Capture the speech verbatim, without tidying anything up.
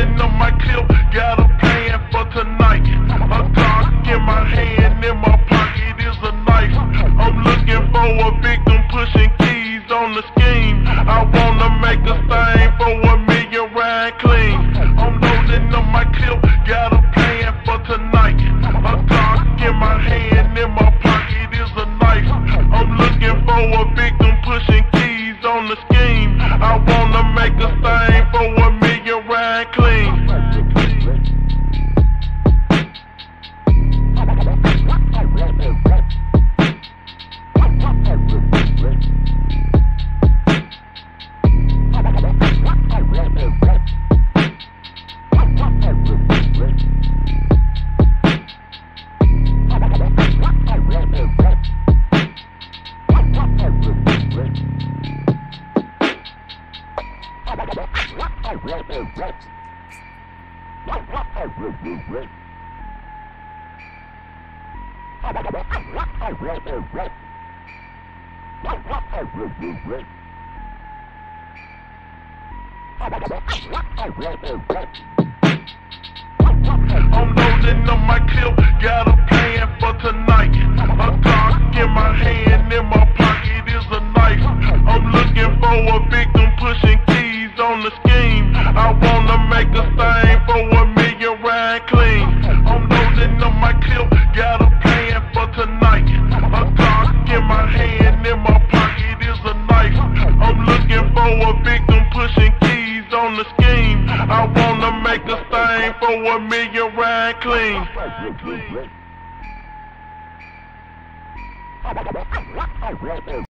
loading up my clip, got a plan for tonight. A Caust in my hand, in my pocket is a knife. I'm looking for a victim, pushing keys on the scheme. I wanna make a stain for a million ride clean. I'm loading up my clip, got a plan for tonight. A Caust in my hand, in my pocket is a knife. I'm looking for a victim, pushing keys on the scheme. I wanna make a stain for a million ride clean. I'm loading up my clip, got a plan for tonight. A Caust in my hand, in my pocket is a knife. I'm looking for a victim, pushing keys on the scheme. I wanna make a stain for a million ride clean. I'm loading up my clip, got a plan for tonight. A Caust in my hand, in my pocket is a knife. I'm looking for a victim, pushing keys on the scheme. I wanna make a stain for a million ride clean.